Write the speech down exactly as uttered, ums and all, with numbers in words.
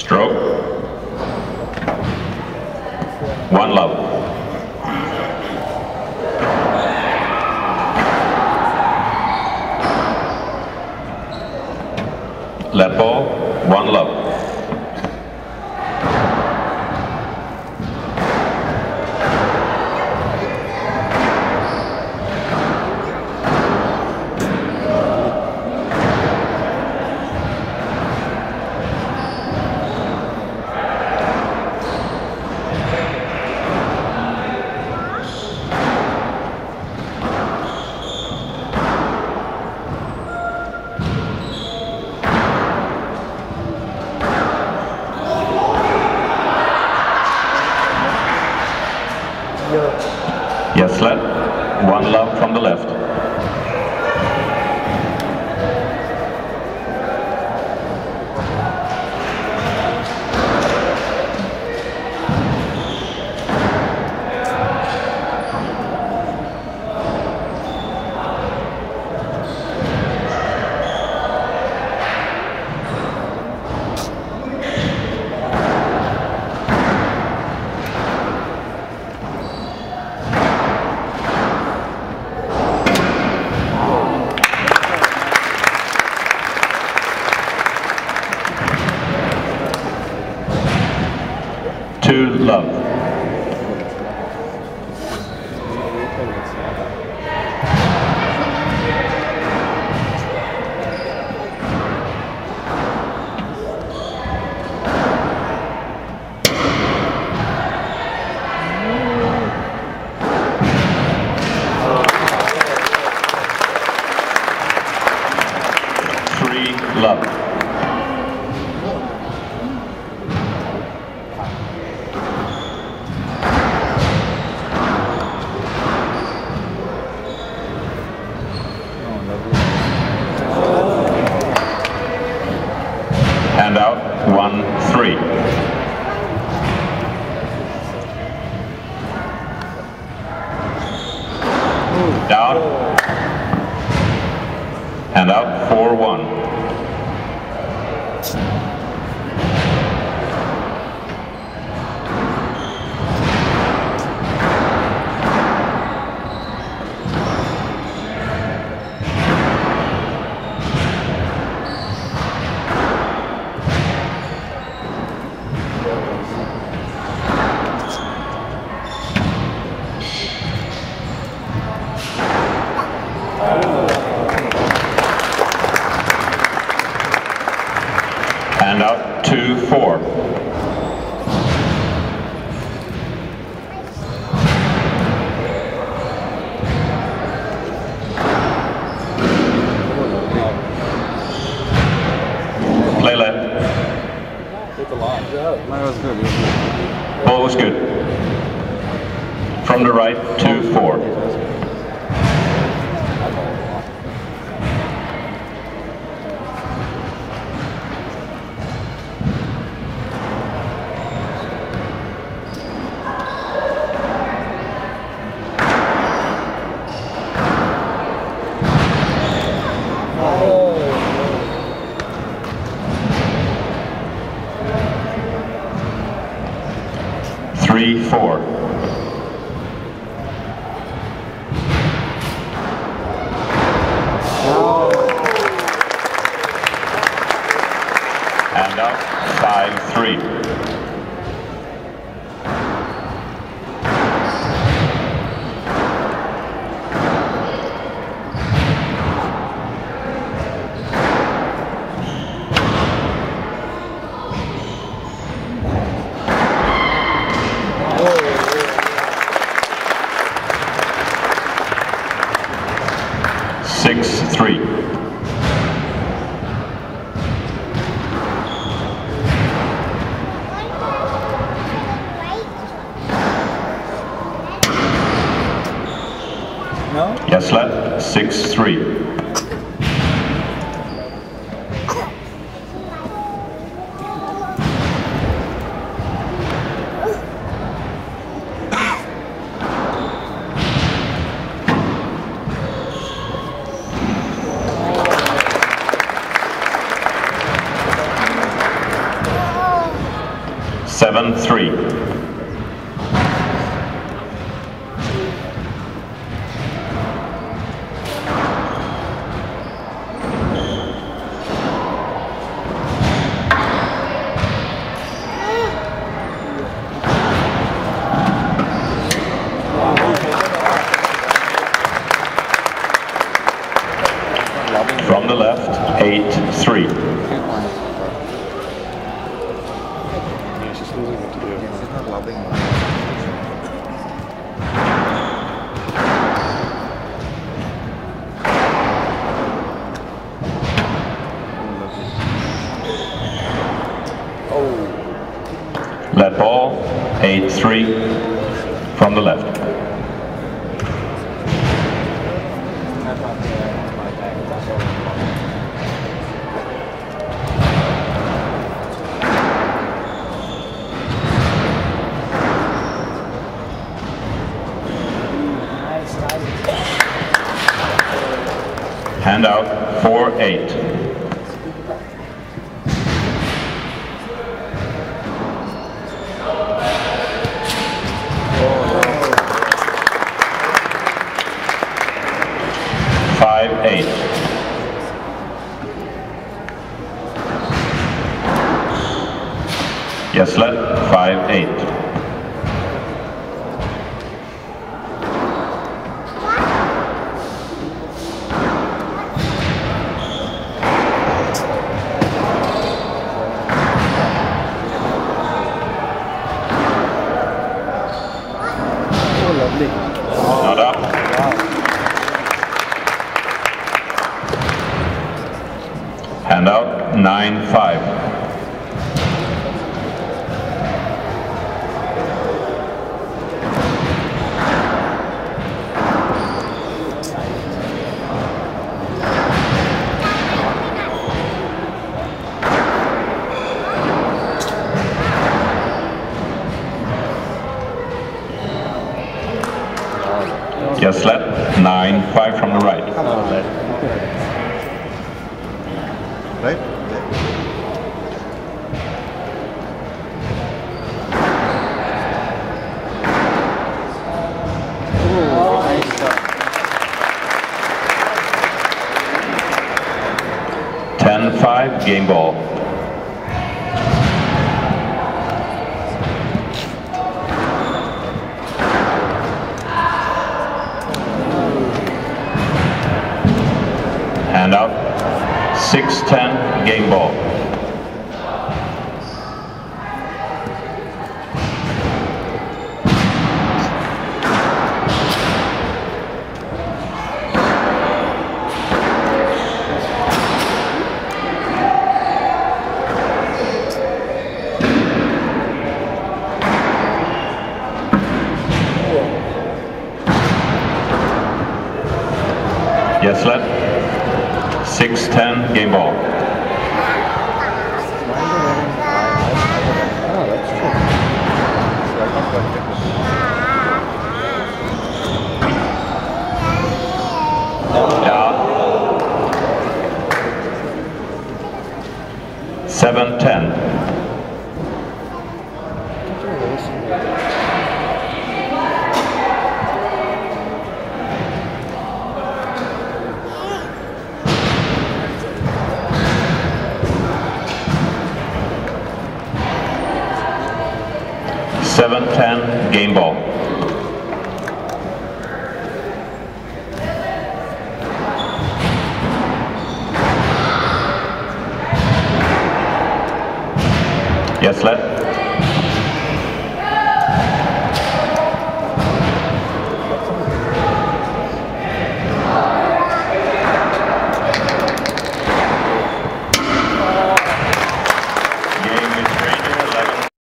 Stroke. One love. Let ball. One love. Yes, let. One love from the left. Two love. Three love. And out, one, three. Down. And out, four, one. And out, two, four. Play left. Ball was good. From the right, two, four. Three, four. And up, five, three. Six, three. No? Yes, let. Six, three. seven three. From the left, eight three. Let ball, eight three, from the left. Hand out, four eight. Five eight. Yes, let five eight. Not up. Hand out, nine five. Yes, let nine five from the right. Right? ten five, game ball. Hand out, six ten, game ball. Yes, let six ten, game ball. Yeah. seven ten. seven ten, game ball. Yes, let